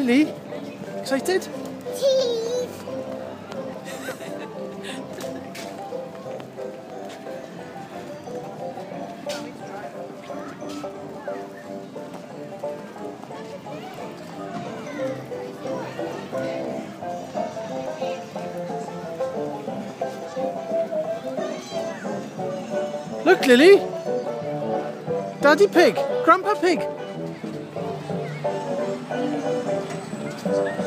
Lily? Excited? Cheese. Look, Lily. Daddy Pig. Grandpa Pig.